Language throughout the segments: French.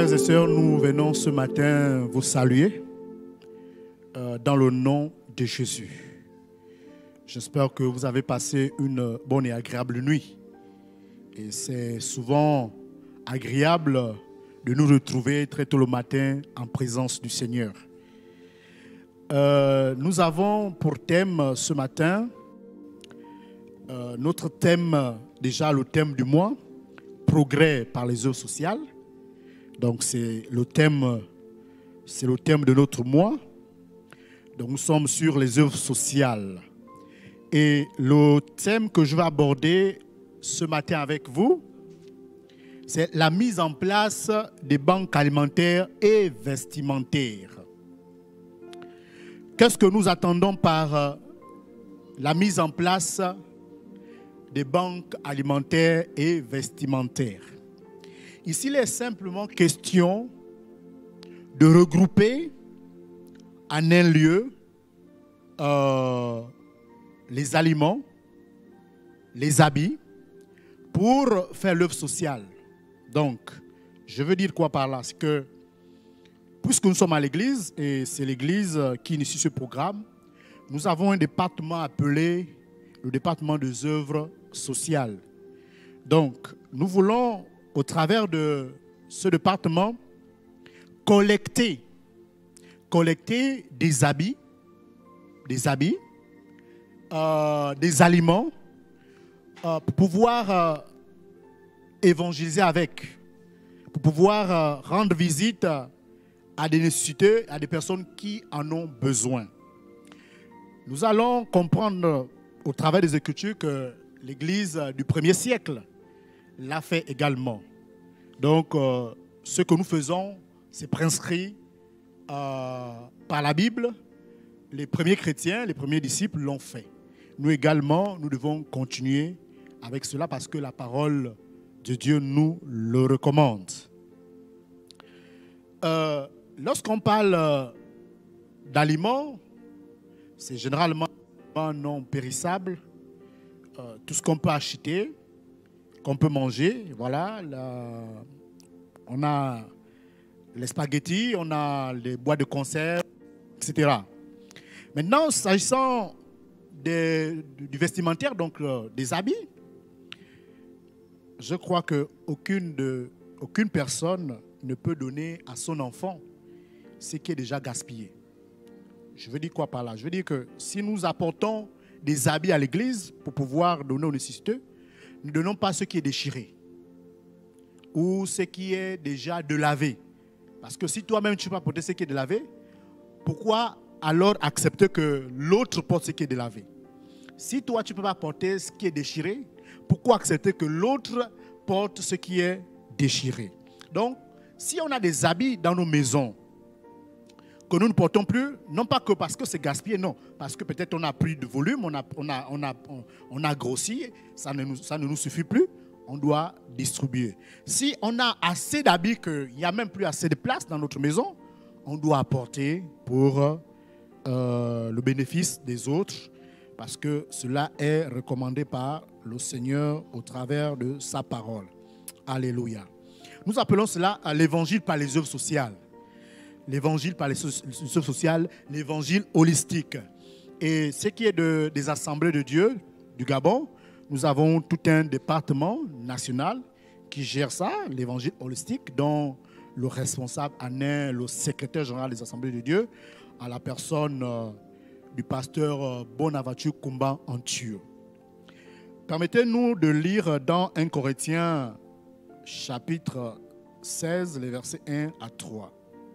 Frères et sœurs, nous venons ce matin vous saluer dans le nom de Jésus. J'espère que vous avez passé une bonne et agréable nuit. Et c'est souvent agréable de nous retrouver très tôt le matin en présence du Seigneur. Nous avons pour thème ce matin, notre thème, déjà le thème du mois, progrès par les œuvres sociales. Donc c'est le thème de notre mois. Donc nous sommes sur les œuvres sociales. Et le thème que je vais aborder ce matin avec vous, c'est la mise en place des banques alimentaires et vestimentaires. Qu'est-ce que nous attendons par la mise en place des banques alimentaires et vestimentaires? Ici, il est simplement question de regrouper en un lieu les aliments, les habits, pour faire l'œuvre sociale. Donc, je veux dire quoi par là? C'est que, puisque nous sommes à l'église, et c'est l'église qui initie ce programme, nous avons un département appelé le département des œuvres sociales. Donc, nous voulons, au travers de ce département, collecter des habits, des aliments, pour pouvoir évangéliser avec, pour pouvoir rendre visite à des nécessités, à des personnes qui en ont besoin. Nous allons comprendre au travers des Écritures que l'Église du 1er siècle l'a fait également. Donc, ce que nous faisons, c'est prescrit par la Bible. Les premiers chrétiens, les premiers disciples l'ont fait. Nous également, nous devons continuer avec cela parce que la parole de Dieu nous le recommande. Lorsqu'on parle d'aliments, c'est généralement non périssable. Tout ce qu'on peut acheter, qu'on peut manger, voilà. On a les spaghettis, on a les boîtes de conserve, etc. Maintenant, s'agissant du vestimentaire, donc des habits, je crois qu'aucune personne ne peut donner à son enfant ce qui est déjà gaspillé. Je veux dire quoi par là? Je veux dire que si nous apportons des habits à l'église pour pouvoir donner aux nécessiteux, ne donnons pas ce qui est déchiré ou ce qui est déjà de lavé. Parce que si toi-même tu ne peux pas porter ce qui est de lavé, pourquoi alors accepter que l'autre porte ce qui est de lavé? Si toi tu ne peux pas porter ce qui est déchiré, pourquoi accepter que l'autre porte ce qui est déchiré? Donc, si on a des habits dans nos maisons que nous ne portons plus, non pas que parce que c'est gaspillé, non, parce que peut-être on a pris de volume, on a grossi, ça ne nous suffit plus, on doit distribuer. Si on a assez d'habits qu'il n'y a même plus assez de place dans notre maison, on doit apporter pour le bénéfice des autres, parce que cela est recommandé par le Seigneur au travers de sa parole. Alléluia. Nous appelons cela l'évangile par les œuvres sociales. L'évangile par les œuvres sociales, l'évangile holistique. Et ce qui est des assemblées de Dieu du Gabon, nous avons tout un département national qui gère ça, l'évangile holistique, dont le responsable en est le secrétaire général des assemblées de Dieu, à la personne du pasteur Bonaventure Kumba Antio. Permettez-nous de lire dans 1 Corinthiens chapitre 16, les versets 1 à 3.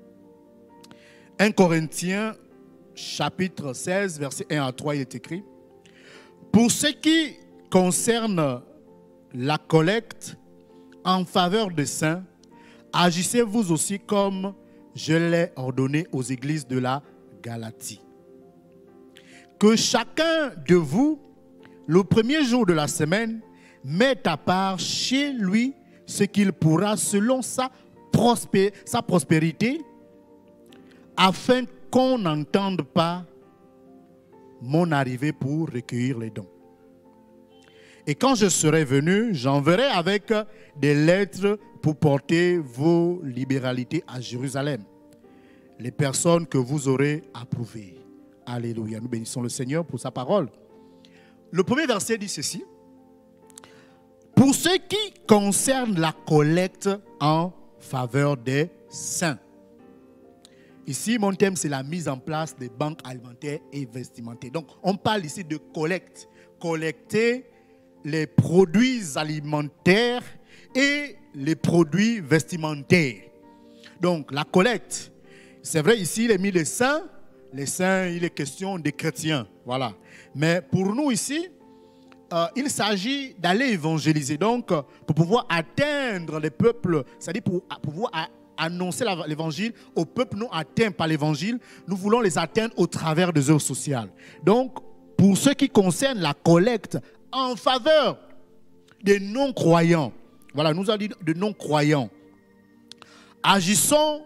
1 Corinthiens chapitre 16, versets 1 à 3, il est écrit: pour ce qui concerne la collecte en faveur des saints, agissez vous aussi comme je l'ai ordonné aux églises de la Galatie. Que chacun de vous, le premier jour de la semaine, mette à part chez lui ce qu'il pourra selon sa prospérité, afin qu'on n'entende pas mon arrivée pour recueillir les dons. Et quand je serai venu, j'enverrai avec des lettres pour porter vos libéralités à Jérusalem. Les personnes que vous aurez approuvées. Alléluia. Nous bénissons le Seigneur pour sa parole. Le premier verset dit ceci. Pour ce qui concerne la collecte en faveur des saints. Ici, mon thème, c'est la mise en place des banques alimentaires et vestimentaires. Donc, on parle ici de collecte. Collecter les produits alimentaires et les produits vestimentaires. Donc, la collecte. C'est vrai, ici, il est mis les saints. Les saints, il est question des chrétiens. Voilà. Mais pour nous ici, il s'agit d'aller évangéliser. Donc, pour pouvoir atteindre les peuples, c'est-à-dire pour pouvoir annoncer l'évangile aux peuples non atteints par l'évangile, nous voulons les atteindre au travers des œuvres sociales. Donc, pour ce qui concerne la collecte en faveur des non-croyants, voilà, nous avons dit de non-croyants, agissons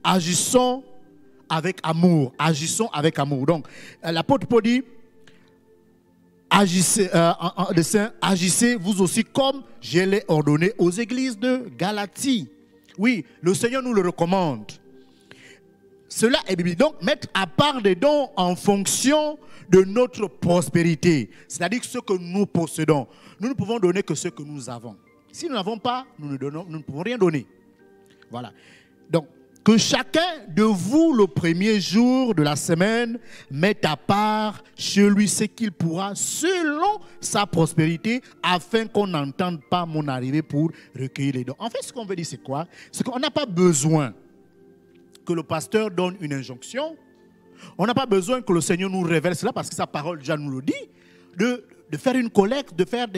avec amour. Agissons avec amour. Donc, l'apôtre Paul dit, agissez vous aussi comme je l'ai ordonné aux églises de Galatie. Oui, le Seigneur nous le recommande. Cela est biblique. Donc, mettre à part des dons en fonction de notre prospérité. C'est-à-dire ce que nous possédons. Nous ne pouvons donner que ce que nous avons. Si nous n'avons pas, nous ne pouvons rien donner. Voilà. Donc, que chacun de vous, le premier jour de la semaine, mette à part chez lui ce qu'il pourra selon sa prospérité, afin qu'on n'entende pas mon arrivée pour recueillir les dons. En fait, ce qu'on veut dire, c'est quoi? C'est qu'on n'a pas besoin que le pasteur donne une injonction. On n'a pas besoin que le Seigneur nous révèle cela, parce que sa parole déjà nous le dit, de faire une collecte,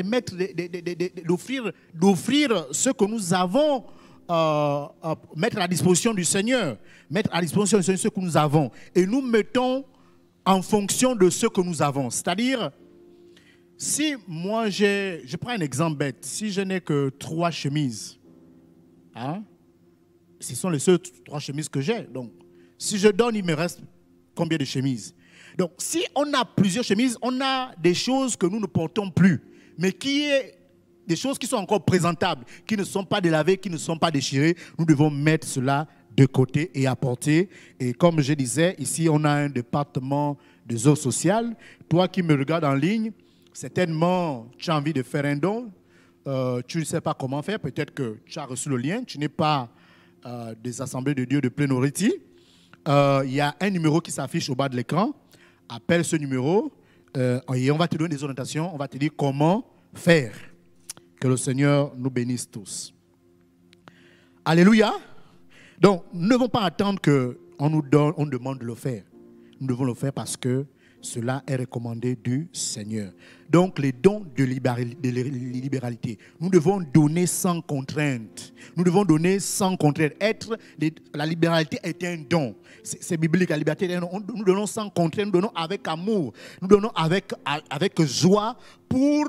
d'offrir ce que nous avons, mettre à la disposition du Seigneur, mettre à la disposition du Seigneur ce que nous avons, et nous mettons en fonction de ce que nous avons. C'est-à-dire, si moi je prends un exemple bête, si je n'ai que 3 chemises, hein, ce sont les seules 3 chemises que j'ai. Donc, si je donne, il me reste combien de chemises? Donc, si on a plusieurs chemises, on a des choses que nous ne portons plus, mais qui est des choses qui sont encore présentables, qui ne sont pas délavées, qui ne sont pas déchirées. Nous devons mettre cela de côté et apporter. Et comme je disais, ici, on a un département des œuvres sociales. Toi qui me regardes en ligne, certainement, tu as envie de faire un don. Tu ne sais pas comment faire. Peut-être que tu as reçu le lien. Tu n'es pas des assemblées de Dieu de Plénority. Il y a un numéro qui s'affiche au bas de l'écran. Appelle ce numéro et on va te donner des orientations. On va te dire comment faire. Que le Seigneur nous bénisse tous. Alléluia. Donc, nous ne devons pas attendre qu'on nous donne, on demande de le faire. Nous devons le faire parce que cela est recommandé du Seigneur. Donc, les dons de libéralité. Nous devons donner sans contrainte. Nous devons donner sans contrainte. La libéralité est un don. C'est biblique, la liberté est un don. Nous donnons sans contrainte, nous donnons avec amour. Nous donnons avec joie pour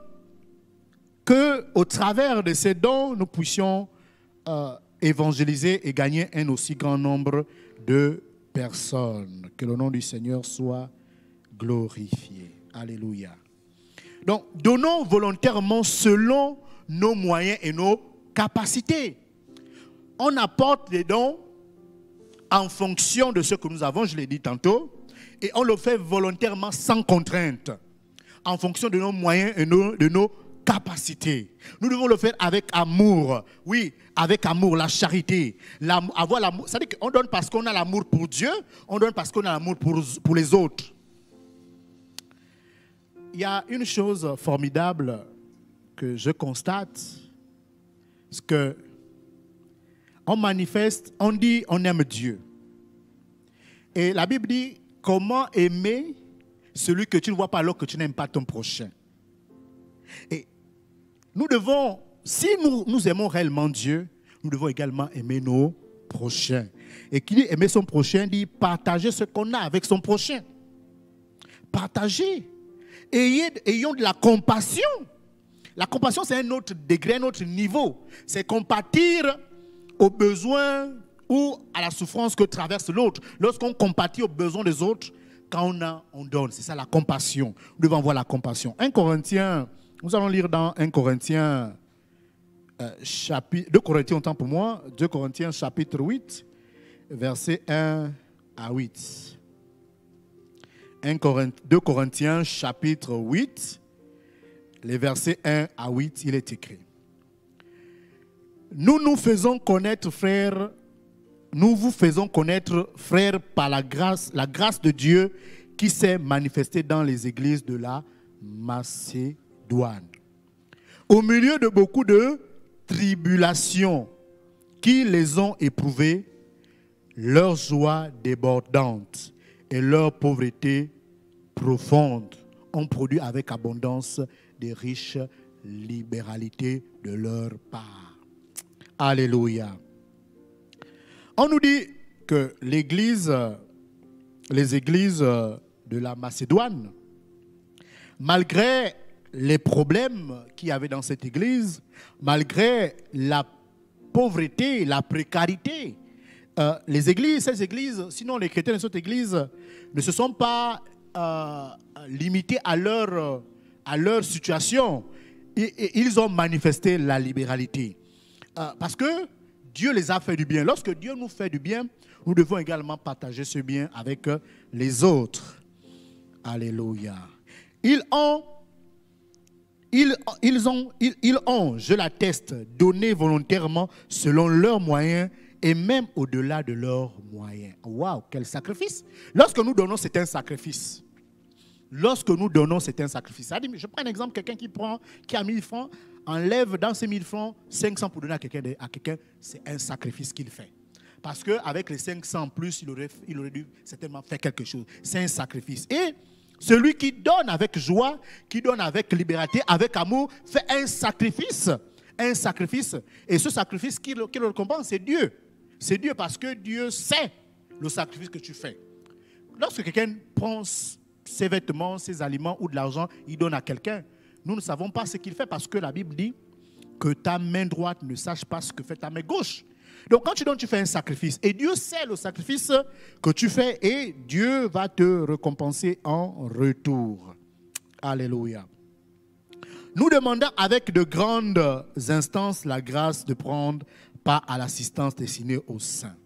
que, au travers de ces dons, nous puissions évangéliser et gagner un aussi grand nombre de personnes. Que le nom du Seigneur soit glorifié. Alléluia. Donc, donnons volontairement selon nos moyens et nos capacités. On apporte des dons en fonction de ce que nous avons, je l'ai dit tantôt, et on le fait volontairement sans contrainte, en fonction de nos moyens et de nos capacités. Nous devons le faire avec amour. Oui, avec amour, la charité. Avoir l'amour. C'est-à-dire qu'on donne parce qu'on a l'amour pour Dieu, on donne parce qu'on a l'amour pour les autres. Il y a une chose formidable que je constate, c'est que on manifeste, on dit on aime Dieu. Et la Bible dit comment aimer celui que tu ne vois pas alors que tu n'aimes pas ton prochain. Et nous devons, si nous aimons réellement Dieu, nous devons également aimer nos prochains. Et qui dit aimer son prochain dit partager ce qu'on a avec son prochain. Partager. Ayons de la compassion. La compassion, c'est un autre degré, un autre niveau. C'est compatir aux besoins ou à la souffrance que traverse l'autre. Lorsqu'on compatit aux besoins des autres, quand on a, on donne. C'est ça la compassion. Nous devons avoir la compassion. 1 Corinthiens Nous allons lire dans 1 Corinthiens, chapitre, 2 Corinthiens, autant pour moi, 2 Corinthiens chapitre 8, versets 1 à 8. 2 Corinthiens chapitre 8, les versets 1 à 8, il est écrit. Nous nous faisons connaître, frères, nous vous faisons connaître, frères, par la grâce de Dieu qui s'est manifestée dans les églises de la Macédoine. Au milieu de beaucoup de tribulations qui les ont éprouvées, leur joie débordante et leur pauvreté profonde ont produit avec abondance des riches libéralités de leur part. Alléluia. On nous dit que les églises de la Macédoine, malgré les problèmes qu'il y avait dans cette église, malgré la pauvreté, la précarité, ces églises, sinon les chrétiens de cette église, ne se sont pas limités à leur situation. Ils ont manifesté la libéralité. Parce que Dieu les a fait du bien. Lorsque Dieu nous fait du bien, nous devons également partager ce bien avec les autres. Alléluia. Ils ont, je l'atteste, donné volontairement selon leurs moyens et même au-delà de leurs moyens. Waouh, quel sacrifice! Lorsque nous donnons, c'est un sacrifice. Lorsque nous donnons, c'est un sacrifice. Je prends un exemple, quelqu'un qui a 1000 francs, enlève dans ces 1000 francs 500 pour donner à quelqu'un, c'est un sacrifice qu'il fait. Parce qu'avec les 500 en plus, il aurait dû certainement faire quelque chose. C'est un sacrifice. Et celui qui donne avec joie, qui donne avec liberté, avec amour, fait un sacrifice. Un sacrifice. Et ce sacrifice qui le récompense, c'est Dieu. C'est Dieu parce que Dieu sait le sacrifice que tu fais. Lorsque quelqu'un prend ses vêtements, ses aliments ou de l'argent, il donne à quelqu'un, nous ne savons pas ce qu'il fait parce que la Bible dit que ta main droite ne sache pas ce que fait ta main gauche. Donc quand tu donnes, tu fais un sacrifice. Et Dieu sait le sacrifice que tu fais et Dieu va te récompenser en retour. Alléluia. Nous demandons avec de grandes instances la grâce de prendre part à l'assistance destinée aux saints.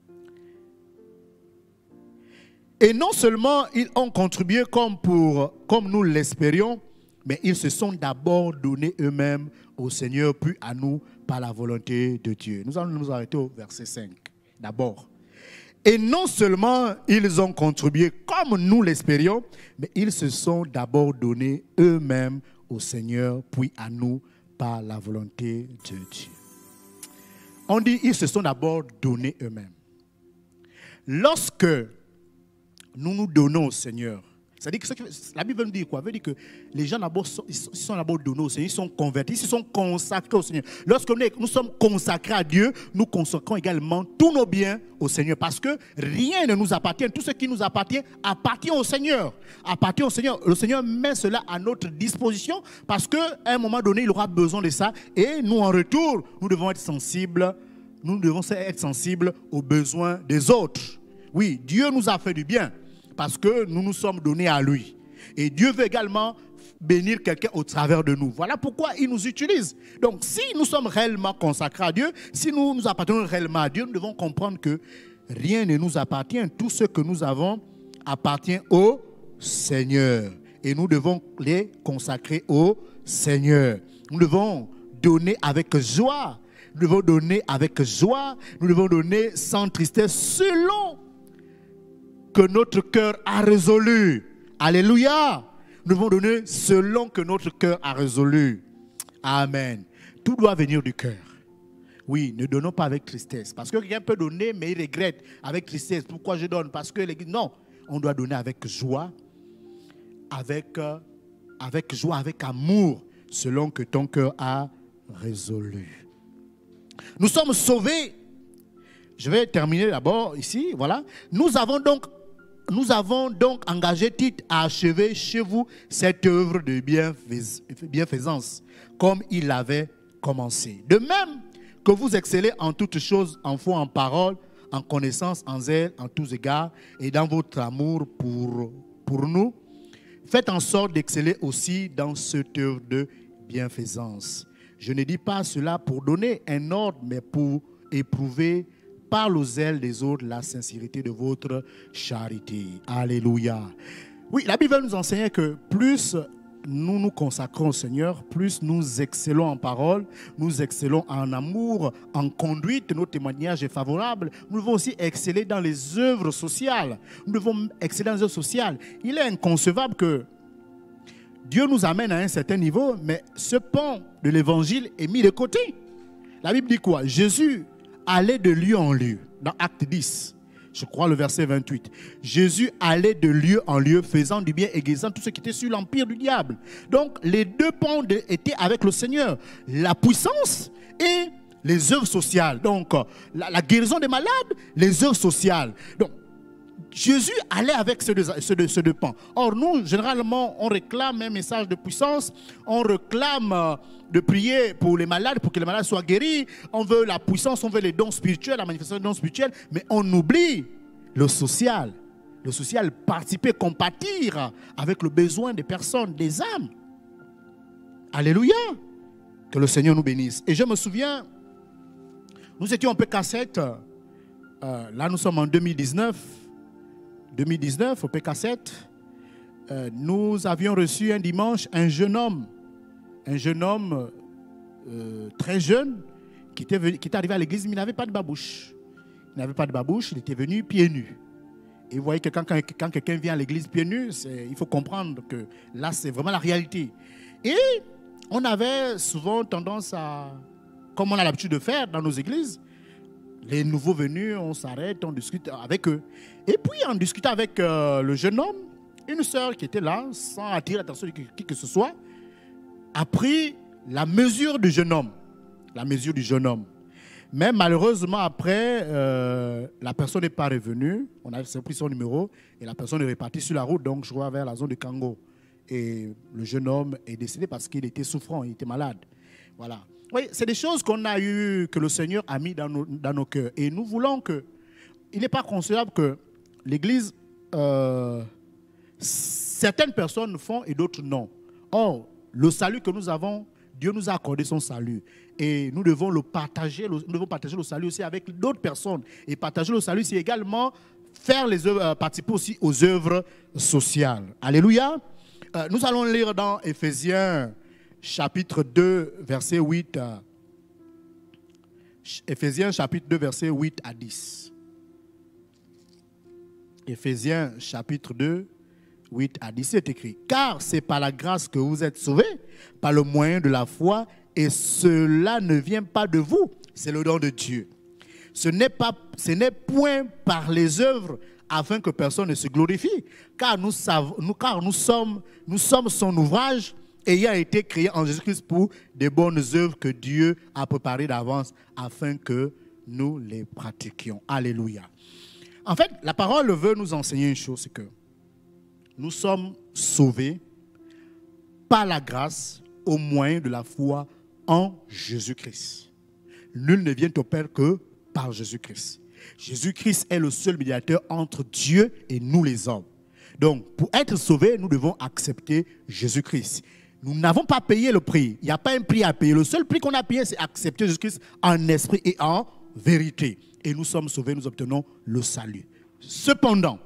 Et non seulement ils ont contribué comme nous l'espérions, mais ils se sont d'abord donnés eux-mêmes au Seigneur, puis à nous par la volonté de Dieu. Nous allons nous arrêter au verset 5, d'abord. Et non seulement ils ont contribué comme nous l'espérions, mais ils se sont d'abord donnés eux-mêmes au Seigneur, puis à nous par la volonté de Dieu. On dit ils se sont d'abord donnés eux-mêmes. Lorsque nous nous donnons au Seigneur, c'est-à-dire que la Bible veut dire quoi? Elle veut dire que les gens sont d'abord donnés au Seigneur, ils sont convertis, ils se sont consacrés au Seigneur. Lorsque nous sommes consacrés à Dieu, nous consacrons également tous nos biens au Seigneur parce que rien ne nous appartient. Tout ce qui nous appartient au Seigneur. Appartient au Seigneur. Le Seigneur met cela à notre disposition parce qu'à un moment donné, il aura besoin de ça et nous, en retour, nous devons être sensibles aux besoins des autres. Oui, Dieu nous a fait du bien parce que nous nous sommes donnés à lui. Et Dieu veut également bénir quelqu'un au travers de nous. Voilà pourquoi il nous utilise. Donc, si nous sommes réellement consacrés à Dieu, si nous nous appartenons réellement à Dieu, nous devons comprendre que rien ne nous appartient. Tout ce que nous avons appartient au Seigneur. Et nous devons les consacrer au Seigneur. Nous devons donner avec joie. Nous devons donner avec joie. Nous devons donner sans tristesse selon que notre cœur a résolu. Alléluia. Nous devons donner selon que notre cœur a résolu. Amen. Tout doit venir du cœur. Oui, ne donnons pas avec tristesse. Parce que quelqu'un peut donner, mais il regrette avec tristesse. Pourquoi je donne? Parce que l'Église... Non, on doit donner avec joie, avec joie, avec amour, selon que ton cœur a résolu. Nous sommes sauvés. Je vais terminer d'abord ici. Voilà. Nous avons donc engagé Tite à achever chez vous cette œuvre de bienfaisance, comme il l'avait commencé. De même que vous excellez en toutes choses, en foi, en parole, en connaissance, en zèle, en tous égards, et dans votre amour pour nous, faites en sorte d'exceller aussi dans cette œuvre de bienfaisance. Je ne dis pas cela pour donner un ordre, mais pour éprouver par le zèle des autres la sincérité de votre charité. Alléluia. Oui, la Bible nous enseigne que plus nous nous consacrons au Seigneur, plus nous excellons en parole, nous excellons en amour, en conduite, notre témoignage est favorable. Nous devons aussi exceller dans les œuvres sociales. Nous devons exceller dans les œuvres sociales. Il est inconcevable que Dieu nous amène à un certain niveau, mais ce pont de l'évangile est mis de côté. La Bible dit quoi? Jésus allait de lieu en lieu, dans Acte 10. Je crois le verset 28. Jésus allait de lieu en lieu, faisant du bien et guérissant tout ce qui était sur l'empire du diable. Donc, les deux ponts étaient avec le Seigneur. La puissance et les œuvres sociales. Donc, la guérison des malades, les œuvres sociales. Donc, Jésus allait avec ces deux pans. Or, nous, généralement, on réclame un message de puissance. On réclame de prier pour les malades, pour que les malades soient guéris. On veut la puissance, on veut les dons spirituels, la manifestation des dons spirituels. Mais on oublie le social. Le social, participer, compatir avec le besoin des personnes, des âmes. Alléluia. Que le Seigneur nous bénisse. Et je me souviens, nous étions en PK7. Là, nous sommes en 2019 au PK7, nous avions reçu un dimanche un jeune homme très jeune qui était arrivé à l'église, mais il n'avait pas de babouche. Il était venu pieds nus. Et vous voyez que quand quelqu'un vient à l'église pieds nus, il faut comprendre que là, c'est vraiment la réalité. Et on avait souvent tendance à, comme on a l'habitude de faire dans nos églises, les nouveaux venus, on s'arrête, on discute avec eux. Et puis, en discutant avec le jeune homme, une sœur qui était là, sans attirer l'attention de qui que ce soit, a pris la mesure du jeune homme. Mais malheureusement, après, la personne n'est pas revenue. On a pris son numéro et la personne est repartie sur la route, donc je vois vers la zone de Kango. Et le jeune homme est décédé parce qu'il était souffrant, il était malade. Voilà. Oui, c'est des choses qu'on a eues, que le Seigneur a mis dans nos cœurs. Et nous voulons que... Il n'est pas concevable que l'Église... certaines personnes font et d'autres non. Or, le salut que nous avons, Dieu nous a accordé son salut. Et nous devons le partager. Nous devons partager le salut aussi avec d'autres personnes. Et partager le salut, c'est également faire les œuvres, participer aussi aux œuvres sociales. Alléluia. Nous allons lire dans Éphésiens... chapitre 2, verset 8 à... Éphésiens, chapitre 2, verset 8 à 10. Éphésiens, chapitre 2, 8 à 10, c'est écrit. Car c'est par la grâce que vous êtes sauvés, par le moyen de la foi, et cela ne vient pas de vous, c'est le don de Dieu. Ce n'est point par les œuvres, afin que personne ne se glorifie, car nous sommes son ouvrage, ayant été créé en Jésus-Christ pour des bonnes œuvres que Dieu a préparées d'avance afin que nous les pratiquions. Alléluia. En fait, la parole veut nous enseigner une chose, c'est que nous sommes sauvés par la grâce au moyen de la foi en Jésus-Christ. Nul ne vient au Père que par Jésus-Christ. Jésus-Christ est le seul médiateur entre Dieu et nous les hommes. Donc, pour être sauvés, nous devons accepter Jésus-Christ. Nous n'avons pas payé le prix. Il n'y a pas un prix à payer. Le seul prix qu'on a payé, c'est accepter Jésus-Christ en esprit et en vérité. Et nous sommes sauvés, nous obtenons le salut. Cependant,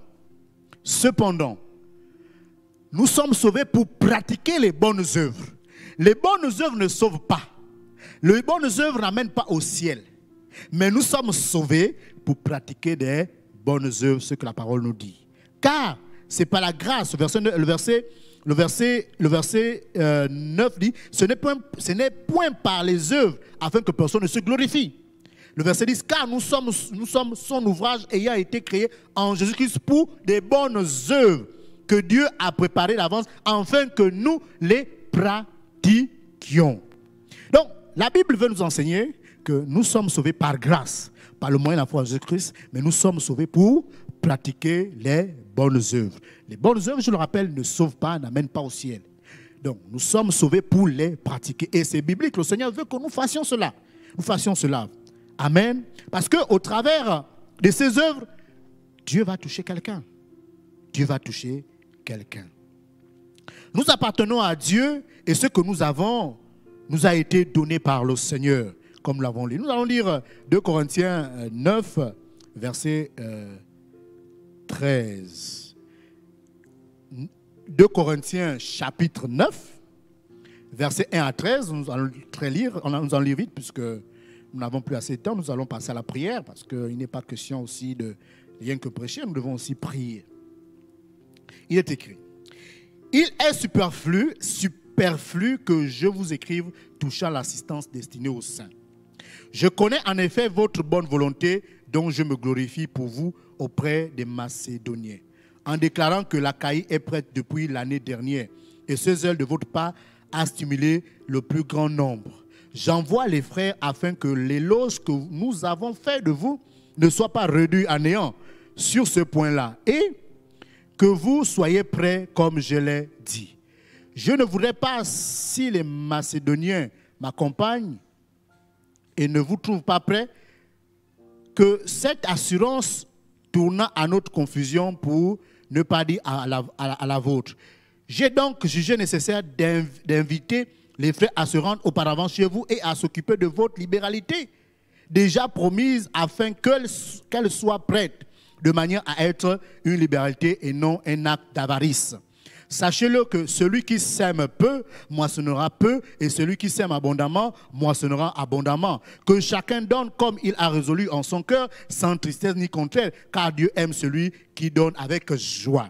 nous sommes sauvés pour pratiquer les bonnes œuvres. Les bonnes œuvres ne sauvent pas. Les bonnes œuvres n'amènent pas au ciel. Mais nous sommes sauvés pour pratiquer des bonnes œuvres, ce que la parole nous dit. Car c'est par la grâce, le verset 9 dit, ce n'est point par les œuvres afin que personne ne se glorifie. Le verset 10, car nous sommes son ouvrage ayant été créé en Jésus-Christ pour des bonnes œuvres que Dieu a préparées d'avance afin que nous les pratiquions. Donc, la Bible veut nous enseigner que nous sommes sauvés par grâce, par le moyen de la foi en Jésus-Christ, mais nous sommes sauvés pour pratiquer les bonnes œuvres. Les bonnes œuvres, je le rappelle, ne sauvent pas, n'amènent pas au ciel. Donc, nous sommes sauvés pour les pratiquer. Et c'est biblique, le Seigneur veut que nous fassions cela. Nous fassions cela. Amen. Parce qu'au travers de ces œuvres, Dieu va toucher quelqu'un. Dieu va toucher quelqu'un. Nous appartenons à Dieu et ce que nous avons nous a été donné par le Seigneur, comme nous l'avons lu. Nous allons lire 2 Corinthiens 9, verset 13. 2 Corinthiens chapitre 9, verset 1 à 13. Nous allons lire vite puisque nous n'avons plus assez de temps. Nous allons passer à la prière parce qu'il n'est pas question aussi de rien que prêcher. Nous devons aussi prier. Il est écrit: il est superflu que je vous écrive touchant l'assistance destinée aux saints. Je connais en effet votre bonne volonté dont je me glorifie pour vous auprès des Macédoniens, en déclarant que l'Achaïe est prête depuis l'année dernière et ce zèle de votre part a stimulé le plus grand nombre. J'envoie les frères afin que l'éloge que nous avons fait de vous ne soit pas réduit à néant sur ce point-là et que vous soyez prêts comme je l'ai dit. Je ne voudrais pas, si les Macédoniens m'accompagnent et ne vous trouvent pas prêts, que cette assurance tourne à notre confusion pour ne pas dire à la vôtre. J'ai donc jugé nécessaire d'inviter les frères à se rendre auparavant chez vous et à s'occuper de votre libéralité, déjà promise afin qu'elle soit prête, de manière à être une libéralité et non un acte d'avarice. Sachez-le que celui qui sème peu, moissonnera peu, et celui qui sème abondamment, moissonnera abondamment. Que chacun donne comme il a résolu en son cœur, sans tristesse ni contraire, car Dieu aime celui qui donne avec joie.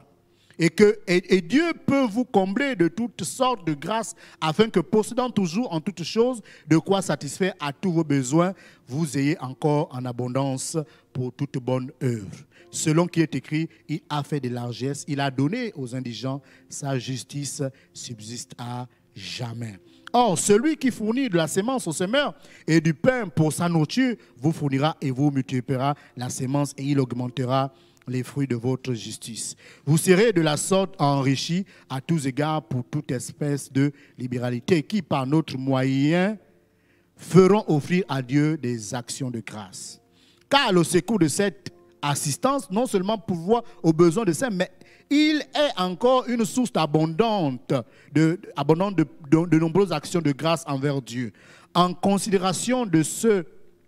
Et Dieu peut vous combler de toutes sortes de grâces, afin que, possédant toujours en toutes choses de quoi satisfaire à tous vos besoins, vous ayez encore en abondance pour toute bonne œuvre. Selon qui est écrit, il a fait des largesses, il a donné aux indigents, sa justice subsiste à jamais. Or, celui qui fournit de la sémence au semeur et du pain pour sa nourriture, vous fournira et vous multipliera la sémence et il augmentera les fruits de votre justice. Vous serez de la sorte enrichis à tous égards pour toute espèce de libéralité qui, par notre moyen, feront offrir à Dieu des actions de grâce. Car le secours de cette assistance, non seulement pourvoit aux besoins de saints, mais il est encore une source abondante de nombreuses actions de grâce envers Dieu. En considération de ce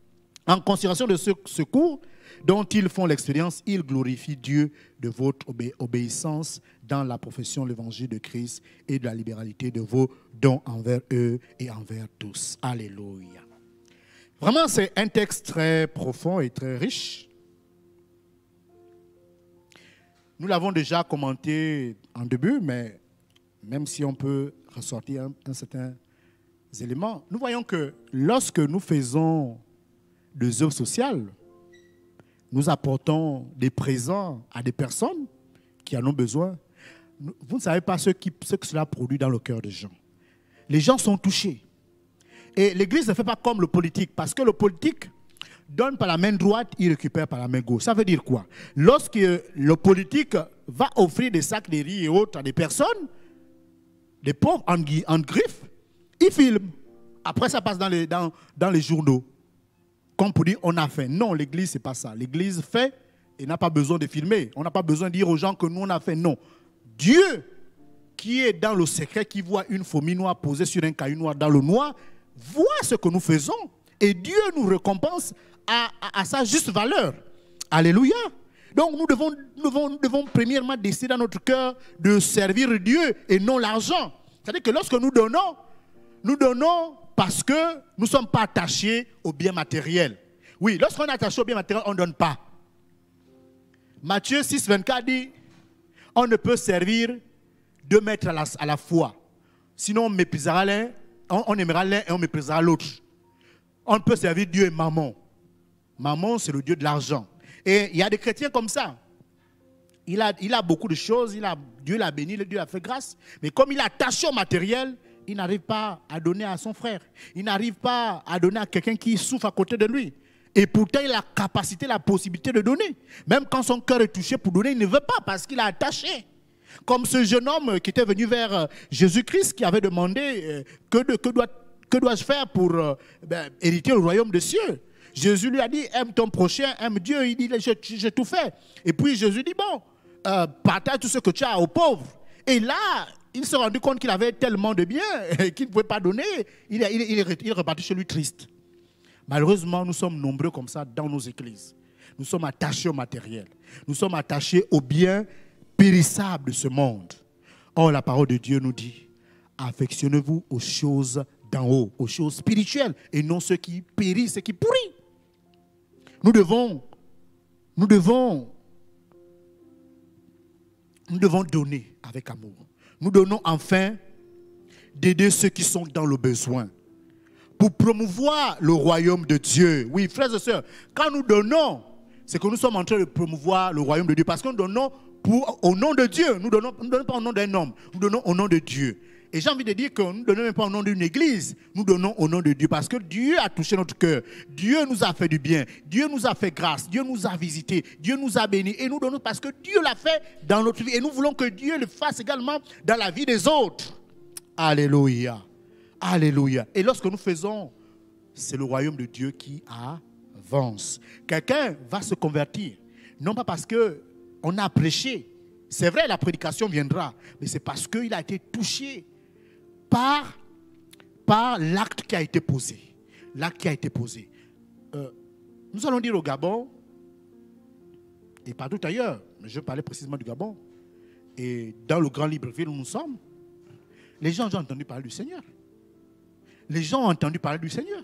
secours dont ils font l'expérience, ils glorifient Dieu de votre obéissance dans la profession de l'évangile de Christ et de la libéralité de vos dons envers eux et envers tous. Alléluia. Vraiment, c'est un texte très profond et très riche. Nous l'avons déjà commenté en début, mais même si on peut ressortir un certain élément, nous voyons que lorsque nous faisons des œuvres sociales, nous apportons des présents à des personnes qui en ont besoin. Vous ne savez pas ce que cela produit dans le cœur des gens. Les gens sont touchés. Et l'Église ne fait pas comme le politique, parce que le politique donne par la main droite, il récupère par la main gauche. Ça veut dire quoi? Lorsque le politique va offrir des sacs de riz et autres à des personnes, des pauvres en griffe, il filme. Après, ça passe dans les journaux. Comme pour dire, on a fait. Non, l'Église, ce n'est pas ça. L'Église fait et n'a pas besoin de filmer. On n'a pas besoin de dire aux gens que nous, on a fait. Non. Dieu, qui est dans le secret, qui voit une fourmi noire posée sur un caillou noir dans le noir, voit ce que nous faisons. Et Dieu nous récompense à sa juste valeur. Alléluia. Donc nous devons premièrement décider dans notre cœur de servir Dieu et non l'argent. C'est-à-dire que lorsque nous donnons parce que nous ne sommes pas attachés aux biens matériels. Oui, lorsqu'on est attaché aux biens matériels, on ne donne pas. Matthieu 6, 24 dit, on ne peut servir 2 maîtres à la fois. Sinon on méprisera l'un, on aimera l'un et on méprisera l'autre. On peut servir Dieu et Mammon. Mammon, c'est le Dieu de l'argent. Et il y a des chrétiens comme ça. Il a beaucoup de choses, Dieu l'a béni, Dieu l'a fait grâce. Mais comme il est attaché au matériel, il n'arrive pas à donner à son frère. Il n'arrive pas à donner à quelqu'un qui souffre à côté de lui. Et pourtant, il a la capacité, la possibilité de donner. Même quand son cœur est touché pour donner, il ne veut pas parce qu'il est attaché. Comme ce jeune homme qui était venu vers Jésus-Christ, qui avait demandé que dois-je faire pour hériter le royaume des cieux. Jésus lui a dit, aime ton prochain, aime Dieu. Il dit, j'ai tout fait. Et puis Jésus dit, bon, partage tout ce que tu as aux pauvres. Et là, il s'est rendu compte qu'il avait tellement de biens qu'il ne pouvait pas donner. Il est reparti chez lui triste. Malheureusement, nous sommes nombreux comme ça dans nos églises. Nous sommes attachés au matériel. Nous sommes attachés aux biens périssables de ce monde. Or, la parole de Dieu nous dit, affectionnez-vous aux choses d'en haut, aux choses spirituelles, et non ceux qui périssent et qui pourrissent. Nous devons donner avec amour. Nous donnons enfin d'aider ceux qui sont dans le besoin. Pour promouvoir le royaume de Dieu. Oui, frères et sœurs, quand nous donnons, c'est que nous sommes en train de promouvoir le royaume de Dieu. Parce que nous donnons au nom de Dieu. Nous ne donnons pas au nom d'un homme. Nous donnons au nom de Dieu. Et j'ai envie de dire que nous ne donnons même pas au nom d'une église. Nous donnons au nom de Dieu. Parce que Dieu a touché notre cœur. Dieu nous a fait du bien. Dieu nous a fait grâce. Dieu nous a visités. Dieu nous a bénis. Et nous donnons parce que Dieu l'a fait dans notre vie. Et nous voulons que Dieu le fasse également dans la vie des autres. Alléluia. Alléluia. Et lorsque nous faisons, c'est le royaume de Dieu qui avance. Quelqu'un va se convertir. Non pas parce qu'on a prêché. C'est vrai, la prédication viendra. Mais c'est parce qu'il a été touché par l'acte qui a été posé. L'acte qui a été posé. Nous allons dire au Gabon, et partout ailleurs, mais je parlais précisément du Gabon, et dans le grand Libreville où nous sommes, les gens ont entendu parler du Seigneur. Les gens ont entendu parler du Seigneur.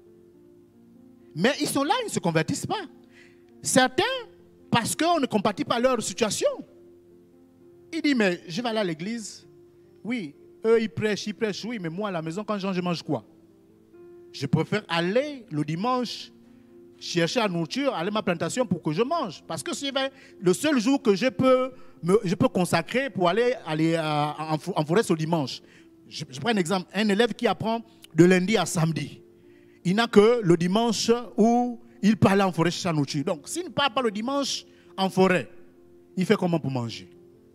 Mais ils sont là, ils ne se convertissent pas. Certains, parce qu'on ne compatit pas leur situation. Ils disent, mais je vais aller à l'église. Oui, eux, ils prêchent, oui, mais moi, à la maison, quand je mange quoi? Je préfère aller le dimanche chercher la nourriture, aller à ma plantation pour que je mange. Parce que c'est le seul jour que je peux consacrer pour aller en forêt ce dimanche. Je prends un exemple. Un élève qui apprend de lundi à samedi. Il n'a que le dimanche où il peut aller en forêt chercher la nourriture. Donc, s'il ne part pas le dimanche en forêt, il fait comment pour manger?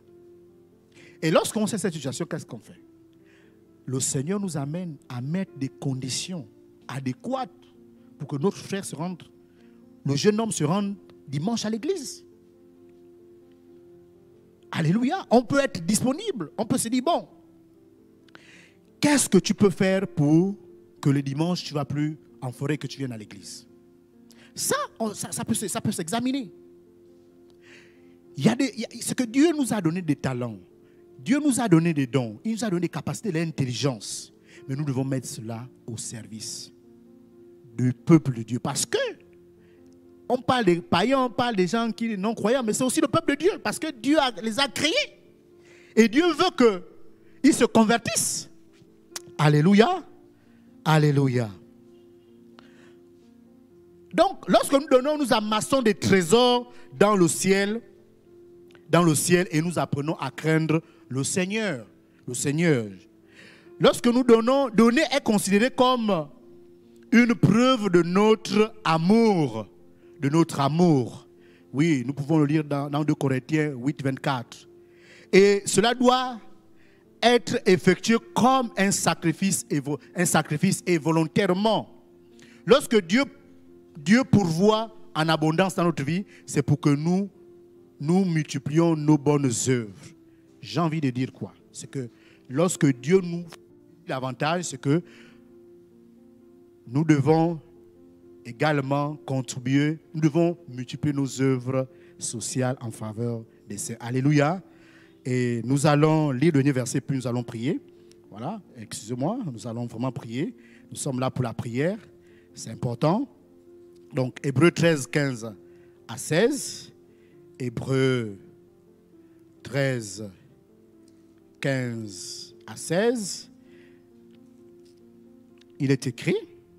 Et lorsqu'on sait cette situation, qu'est-ce qu'on fait? Le Seigneur nous amène à mettre des conditions adéquates pour que notre frère se rende, le jeune homme se rende dimanche à l'église. Alléluia. On peut être disponible. On peut se dire, bon, qu'est-ce que tu peux faire pour que le dimanche, tu ne vas plus en forêt, que tu viennes à l'église? Ça peut s'examiner. C'est que Dieu nous a donné des talents. Dieu nous a donné des dons. Il nous a donné des capacités, l'intelligence. Mais nous devons mettre cela au service du peuple de Dieu. Parce que on parle des païens, on parle des gens qui sont non-croyants, mais c'est aussi le peuple de Dieu. Parce que Dieu les a créés. Et Dieu veut qu'ils se convertissent. Alléluia. Alléluia. Donc, lorsque nous donnons, nous amassons des trésors dans le ciel, et nous apprenons à craindre le Seigneur. Le Seigneur. Lorsque nous donnons, donner est considéré comme une preuve de notre amour. De notre amour. Oui, nous pouvons le lire dans 2 Corinthiens 8, 24. Et cela doit être effectué comme un sacrifice et volontairement. Lorsque Dieu pourvoit en abondance dans notre vie, c'est pour que nous multiplions nos bonnes œuvres. J'ai envie de dire quoi? C'est que lorsque Dieu nous fait l'avantage, c'est que nous devons également contribuer, nous devons multiplier nos œuvres sociales en faveur des saints. Alléluia. Et nous allons lire le dernier verset, puis nous allons prier. Voilà, excusez-moi, nous allons vraiment prier. Nous sommes là pour la prière, c'est important. Donc, Hébreux 13, 15 à 16. Hébreux 13, 15 à 16. Il est écrit: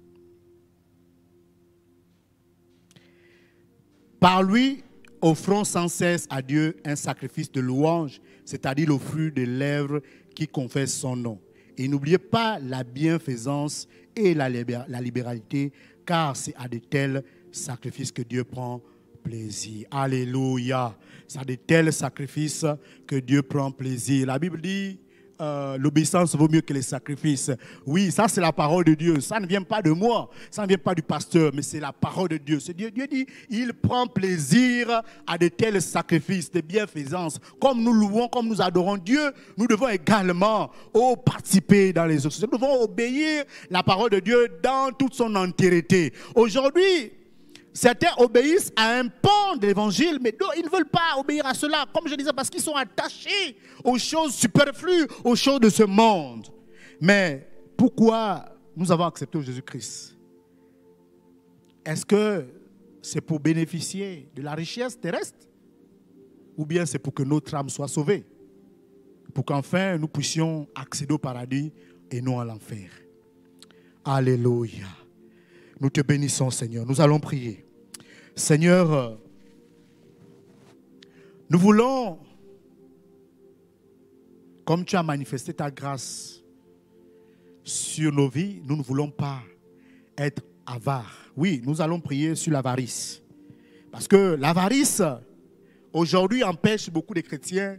par lui, offrons sans cesse à Dieu un sacrifice de louange, c'est-à-dire le fruit des lèvres qui confessent son nom. Et n'oubliez pas la bienfaisance et la libéralité, car c'est à de tels sacrifices que Dieu prend plaisir. Alléluia. C'est à de tels sacrifices que Dieu prend plaisir. La Bible dit, l'obéissance vaut mieux que les sacrifices. Oui, ça c'est la parole de Dieu. Ça ne vient pas de moi, ça ne vient pas du pasteur, mais c'est la parole de Dieu. Dieu dit, il prend plaisir à de tels sacrifices, de bienfaisances. Comme nous louons, comme nous adorons Dieu, nous devons également participer dans les autres. Nous devons obéir la parole de Dieu dans toute son entièreté. Aujourd'hui, certains obéissent à un pan de l'évangile, mais d'autres, ils ne veulent pas obéir à cela, comme je disais, parce qu'ils sont attachés aux choses superflues, aux choses de ce monde. Mais pourquoi nous avons accepté Jésus-Christ? Est-ce que c'est pour bénéficier de la richesse terrestre? Ou bien c'est pour que notre âme soit sauvée? Pour qu'enfin nous puissions accéder au paradis et non à l'enfer. Alléluia. Nous te bénissons, Seigneur. Nous allons prier. Seigneur, nous voulons, comme tu as manifesté ta grâce sur nos vies, nous ne voulons pas être avares. Oui, nous allons prier sur l'avarice. Parce que l'avarice, aujourd'hui, empêche beaucoup de chrétiens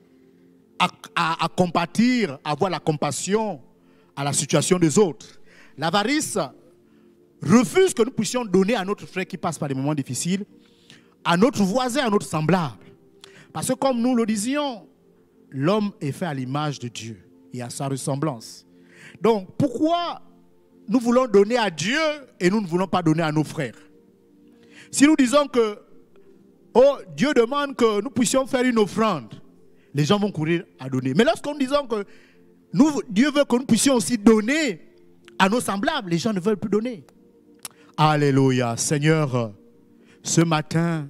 à compatir, à avoir la compassion à la situation des autres. L'avarice refuse que nous puissions donner à notre frère qui passe par des moments difficiles, à notre voisin, à notre semblable. Parce que comme nous le disions, l'homme est fait à l'image de Dieu et à sa ressemblance. Donc pourquoi nous voulons donner à Dieu et nous ne voulons pas donner à nos frères? Si nous disons que Dieu demande que nous puissions faire une offrande, les gens vont courir à donner. Mais lorsqu'on dit que Dieu veut que nous puissions aussi donner à nos semblables, les gens ne veulent plus donner. Alléluia. Seigneur, ce matin,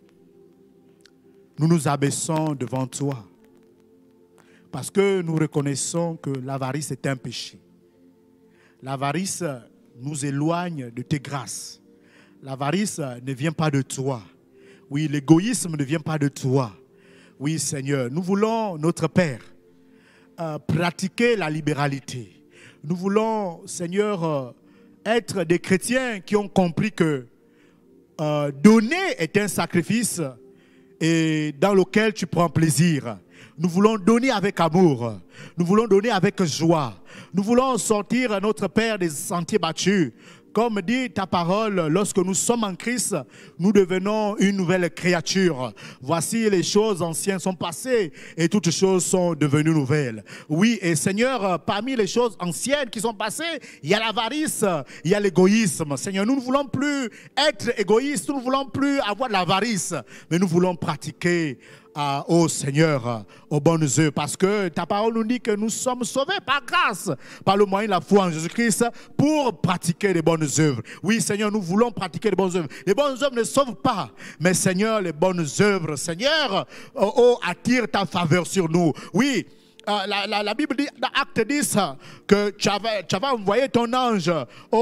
nous nous abaissons devant toi parce que nous reconnaissons que l'avarice est un péché. L'avarice nous éloigne de tes grâces. L'avarice ne vient pas de toi. Oui, l'égoïsme ne vient pas de toi. Oui, Seigneur, nous voulons, notre Père, pratiquer la libéralité. Nous voulons, Seigneur, être des chrétiens qui ont compris que donner est un sacrifice et dans lequel tu prends plaisir. Nous voulons donner avec amour. Nous voulons donner avec joie. Nous voulons sortir, notre Père, des sentiers battus. Comme dit ta parole, lorsque nous sommes en Christ, nous devenons une nouvelle créature. Voici, les choses anciennes sont passées et toutes choses sont devenues nouvelles. Oui, et Seigneur, parmi les choses anciennes qui sont passées, il y a l'avarice, il y a l'égoïsme. Seigneur, nous ne voulons plus être égoïstes, nous ne voulons plus avoir de l'avarice, mais nous voulons pratiquer ô Seigneur, aux bonnes œuvres, parce que ta parole nous dit que nous sommes sauvés par grâce, par le moyen de la foi en Jésus-Christ, pour pratiquer les bonnes œuvres. Oui, Seigneur, nous voulons pratiquer les bonnes œuvres. Les bonnes œuvres ne sauvent pas, mais Seigneur, les bonnes œuvres, Seigneur, attirent ta faveur sur nous. Oui, la Bible dit, dans Acte 10, que tu avais envoyé ton ange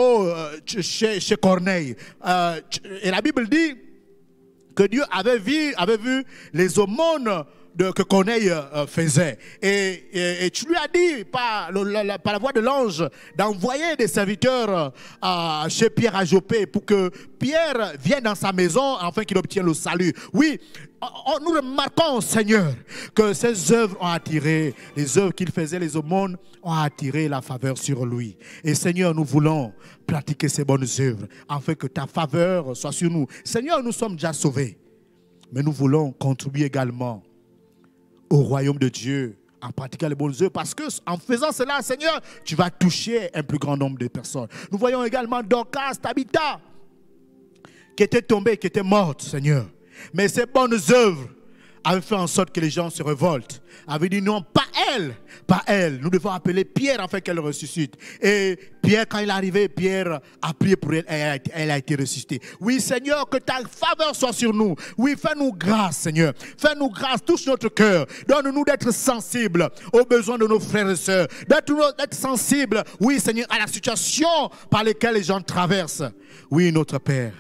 chez Corneille. Et la Bible dit que Dieu avait vu les aumônes que Corneille faisait. Et tu lui as dit, par la voix de l'ange, d'envoyer des serviteurs chez Pierre à Joppé pour que Pierre vienne dans sa maison afin qu'il obtienne le salut. Oui, nous remarquons, Seigneur, que ces œuvres ont attiré, les œuvres qu'il faisait, les aumônes, ont attiré la faveur sur lui. Et Seigneur, nous voulons pratiquer ces bonnes œuvres afin que ta faveur soit sur nous. Seigneur, nous sommes déjà sauvés, mais nous voulons contribuer également au royaume de Dieu en pratiquant les bonnes œuvres, parce que en faisant cela, Seigneur, tu vas toucher un plus grand nombre de personnes. Nous voyons également Dorcas, Tabitha, qui était tombée, qui était morte, Seigneur. Mais ces bonnes œuvres avaient fait en sorte que les gens se révoltent, avaient dit non, pas elle, pas elle. Nous devons appeler Pierre afin qu'elle ressuscite. Et Pierre, quand il est arrivé, Pierre a prié pour elle, elle a été ressuscitée. Oui, Seigneur, que ta faveur soit sur nous. Oui, fais-nous grâce, Seigneur. Fais-nous grâce, touche notre cœur. Donne-nous d'être sensibles aux besoins de nos frères et sœurs. D'être sensibles, oui, Seigneur, à la situation par laquelle les gens traversent. Oui, notre Père,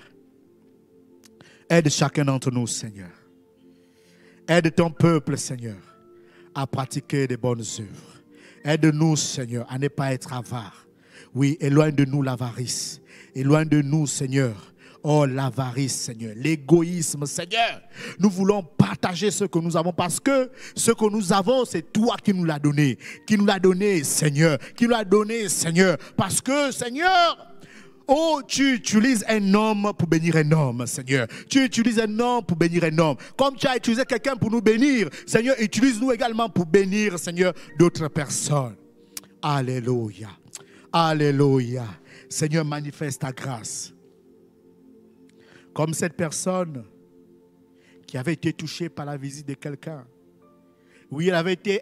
aide chacun d'entre nous, Seigneur. Aide ton peuple, Seigneur, à pratiquer des bonnes œuvres. Aide-nous, Seigneur, à ne pas être avares. Oui, éloigne de nous l'avarice. Éloigne de nous, Seigneur, Oh, l'avarice, Seigneur, l'égoïsme, Seigneur. Nous voulons partager ce que nous avons parce que ce que nous avons, c'est toi qui nous l'as donné. Qui nous l'a donné, Seigneur. Qui nous l'a donné, Seigneur. Parce que, Seigneur, oh, tu utilises un homme pour bénir un homme, Seigneur. Tu utilises un homme pour bénir un homme. Comme tu as utilisé quelqu'un pour nous bénir, Seigneur, utilise-nous également pour bénir, Seigneur, d'autres personnes. Alléluia. Alléluia. Seigneur, manifeste ta grâce. Comme cette personne qui avait été touchée par la visite de quelqu'un. Oui, elle avait été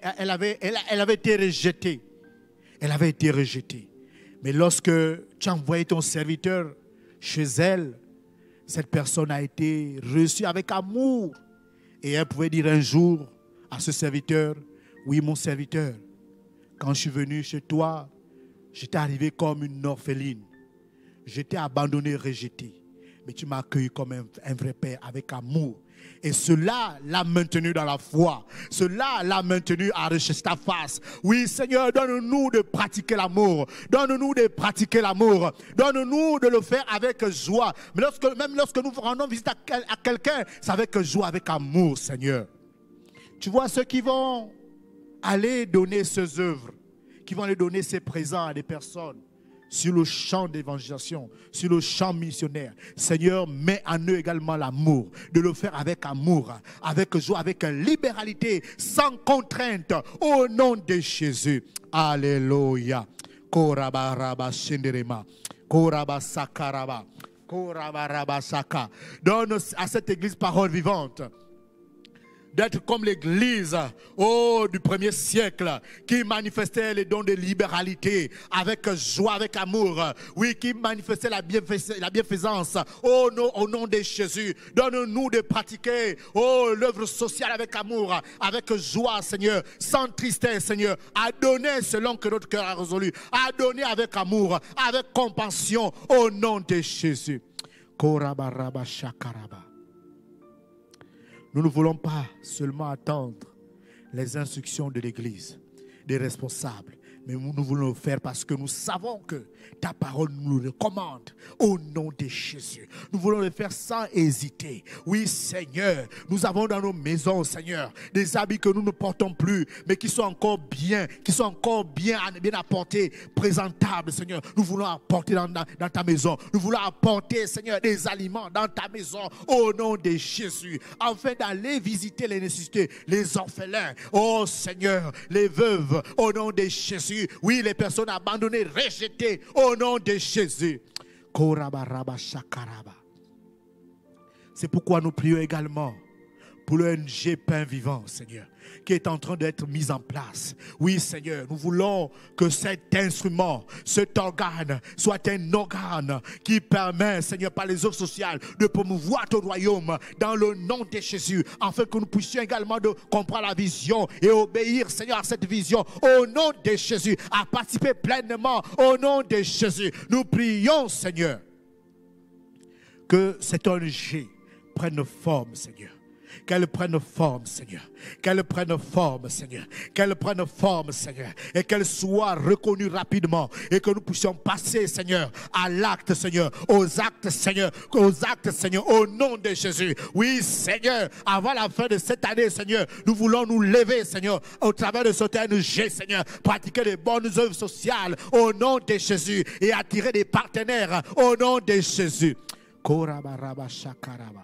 rejetée. Elle avait été rejetée. Mais lorsque tu as envoyé ton serviteur chez elle, cette personne a été reçue avec amour. Et elle pouvait dire un jour à ce serviteur, oui, mon serviteur, quand je suis venu chez toi, j'étais arrivé comme une orpheline. J'étais abandonné, rejeté. Mais tu m'as accueilli comme un vrai père avec amour. Et cela l'a maintenu dans la foi. Cela l'a maintenu à rechercher ta face. Oui, Seigneur, donne-nous de pratiquer l'amour. Donne-nous de pratiquer l'amour. Donne-nous de le faire avec joie. Mais même lorsque nous rendons visite à quelqu'un, c'est avec joie, avec amour, Seigneur. Tu vois ceux qui vont aller donner ces œuvres, qui vont aller donner ces présents à des personnes. Sur le champ d'évangélisation, sur le champ missionnaire. Seigneur, mets en eux également l'amour, de le faire avec amour, avec joie, avec libéralité, sans contrainte, au nom de Jésus. Alléluia. Korabaraba shenderema, koraba sakaraba, korabaraba saka. Donne à cette église parole vivante d'être comme l'église du premier siècle qui manifestait les dons de libéralité avec joie, avec amour. Oui, qui manifestait la bienfaisance au nom de Jésus. Donne-nous de pratiquer l'œuvre sociale avec amour, avec joie, Seigneur, sans tristesse, Seigneur, à donner selon que notre cœur a résolu, à donner avec amour, avec compassion au nom de Jésus. Korabaraba shakaraba. Nous ne voulons pas seulement attendre les instructions de l'Église, des responsables, mais nous voulons le faire parce que nous savons que ta parole nous le recommande au nom de Jésus. Nous voulons le faire sans hésiter. Oui, Seigneur, nous avons dans nos maisons, Seigneur, des habits que nous ne portons plus, mais qui sont encore bien, bien apportés, présentables, Seigneur. Nous voulons apporter dans ta maison. Nous voulons apporter, Seigneur, des aliments dans ta maison au nom de Jésus, afin d'aller visiter les nécessités, les orphelins, oh Seigneur, les veuves, au nom de Jésus. Oui, les personnes abandonnées, rejetées, au nom de Jésus. C'est pourquoi nous prions également pour l'ONG Pain Vivant, Seigneur, qui est en train d'être mise en place. Oui, Seigneur, nous voulons que cet instrument, cet organe, soit un organe qui permet, Seigneur, par les œuvres sociales, de promouvoir ton royaume dans le nom de Jésus, afin que nous puissions également de comprendre la vision et obéir, Seigneur, à cette vision, au nom de Jésus, à participer pleinement, au nom de Jésus. Nous prions, Seigneur, que cette ONG prenne forme, Seigneur. Qu'elle prenne forme, Seigneur. Qu'elle prenne forme, Seigneur. Qu'elle prenne forme, Seigneur. Et qu'elle soit reconnue rapidement. Et que nous puissions passer, Seigneur, à l'acte, Seigneur. Aux actes, Seigneur. Aux actes, Seigneur. Au nom de Jésus. Oui, Seigneur. Avant la fin de cette année, Seigneur, nous voulons nous lever, Seigneur, au travers de cette ONG, Seigneur. Pratiquer des bonnes œuvres sociales au nom de Jésus. Et attirer des partenaires au nom de Jésus. Korabaraba shakaraba.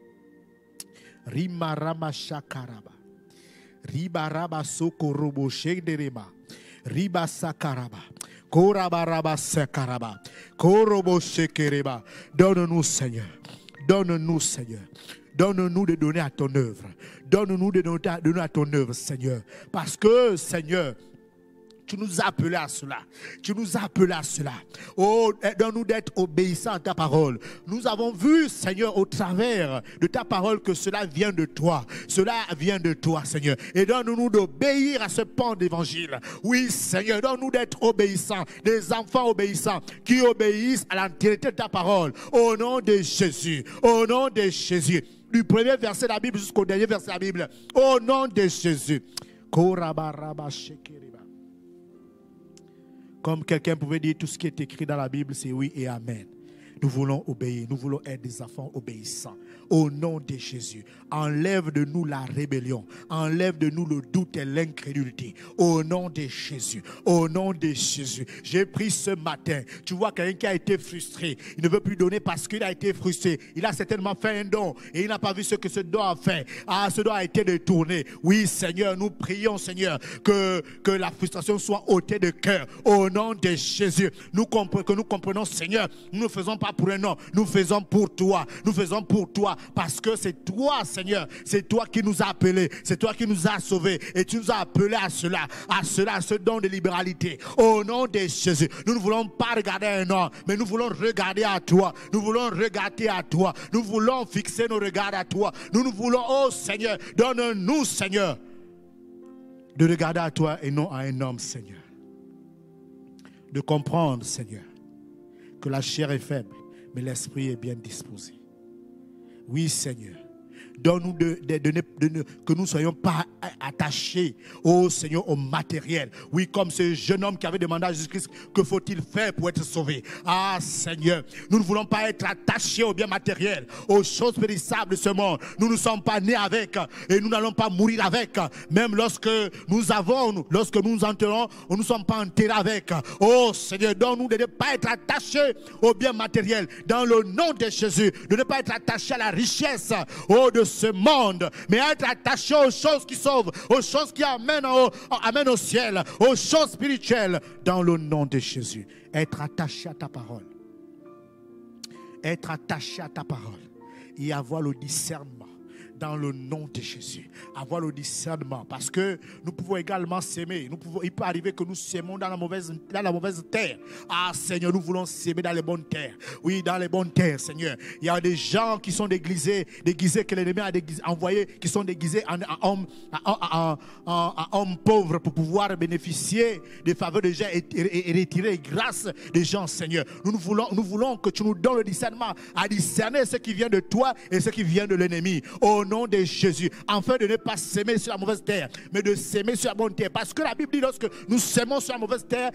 Rima rama shakaraba. Riba raba sokorobo shedereba. Riba sakaraba. Korabaraba sakaraba. Korobo shekereba. Donne-nous, Seigneur. Donne-nous, Seigneur. Donne-nous de donner à ton œuvre. Donne-nous de donner à ton œuvre, Seigneur. Parce que, Seigneur, tu nous as appelés à cela. Tu nous as appelés à cela. Oh, donne-nous d'être obéissants à ta parole. Nous avons vu, Seigneur, au travers de ta parole que cela vient de toi. Cela vient de toi, Seigneur. Et donne-nous d'obéir à ce pan d'évangile. Oui, Seigneur, donne-nous d'être obéissants. Des enfants obéissants qui obéissent à l'entièreté de ta parole. Au nom de Jésus. Au nom de Jésus. Du premier verset de la Bible jusqu'au dernier verset de la Bible. Au nom de Jésus. Korabaraba shekeriba. Comme quelqu'un pouvait dire, tout ce qui est écrit dans la Bible, c'est oui et amen. Nous voulons obéir, nous voulons être des enfants obéissants. Au nom de Jésus, enlève de nous la rébellion, enlève de nous le doute et l'incrédulité. Au nom de Jésus, au nom de Jésus, j'ai pris ce matin. Tu vois quelqu'un qui a été frustré, il ne veut plus donner parce qu'il a été frustré. Il a certainement fait un don et il n'a pas vu ce que ce don a fait. Ah, ce don a été détourné. Oui, Seigneur, nous prions, Seigneur, que la frustration soit ôtée de cœur. Au nom de Jésus, que nous comprenons, Seigneur, nous ne faisons pas pour un homme, nous faisons pour toi. Nous faisons pour toi parce que c'est toi, Seigneur, c'est toi qui nous as appelés, c'est toi qui nous as sauvés et tu nous as appelés à ce don de libéralité. Au nom de Jésus, nous ne voulons pas regarder un homme, mais nous voulons regarder à toi. Nous voulons regarder à toi. Nous voulons fixer nos regards à toi. Nous voulons, oh Seigneur, donne-nous, Seigneur, de regarder à toi et non à un homme, Seigneur. De comprendre, Seigneur, que la chair est faible, mais l'esprit est bien disposé. Oui, Seigneur. Donne-nous que nous ne soyons pas attachés, oh Seigneur, au matériel. Oui, comme ce jeune homme qui avait demandé à Jésus-Christ, que faut-il faire pour être sauvé? Ah, Seigneur, nous ne voulons pas être attachés aux biens matériels, aux choses périssables de ce monde. Nous ne sommes pas nés avec et nous n'allons pas mourir avec. Même lorsque nous enterrons, nous ne sommes pas enterrés avec. Oh Seigneur, donne-nous de ne pas être attachés aux biens matériels. Dans le nom de Jésus, de ne pas être attachés à la richesse, oh, de ce monde, mais être attaché aux choses qui sauvent, aux choses qui amènent au ciel, aux choses spirituelles, dans le nom de Jésus. Être attaché à ta parole. Être attaché à ta parole et avoir le discernement. Dans le nom de Jésus, avoir le discernement, parce que nous pouvons également s'aimer. Il peut arriver que nous s'aimons dans la mauvaise terre. Ah Seigneur, nous voulons s'aimer dans les bonnes terres. Oui, dans les bonnes terres, Seigneur. Il y a des gens qui sont déguisés que l'ennemi a envoyés, qui sont déguisés en hommes pauvres pour pouvoir bénéficier des faveurs de gens et retirer grâce des gens, Seigneur. Nous voulons que tu nous donnes le discernement à discerner ce qui vient de toi et ce qui vient de l'ennemi. Au nom de Jésus, afin de ne pas s'aimer sur la mauvaise terre, mais de s'aimer sur la bonne terre. Parce que la Bible dit, lorsque nous s'aimons sur la mauvaise terre,